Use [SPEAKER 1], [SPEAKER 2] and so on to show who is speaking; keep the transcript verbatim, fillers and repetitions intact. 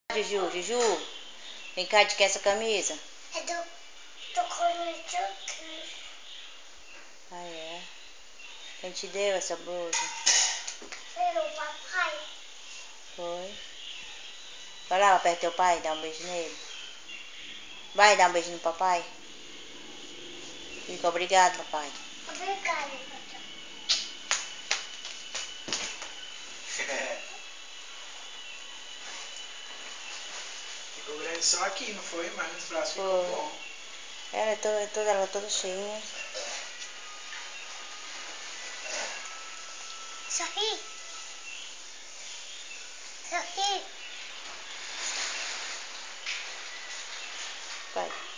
[SPEAKER 1] Juju, Juju, vem cá, de que é essa camisa?
[SPEAKER 2] É do, do Corinthians.
[SPEAKER 1] Ah, é? Quem te deu essa blusa?
[SPEAKER 2] Foi o papai.
[SPEAKER 1] Foi. Vai lá perto do teu pai, dá um beijo nele. Vai dar um beijo no papai. Fica obrigado, papai.
[SPEAKER 2] Obrigada, papai.
[SPEAKER 3] Ficou grande só aqui, não foi? Mas nos braços
[SPEAKER 1] Foi.
[SPEAKER 3] ficou bom.
[SPEAKER 1] Ela é toda, toda, ela é toda cheinha.
[SPEAKER 2] Sorri. Sorri.
[SPEAKER 1] Vai.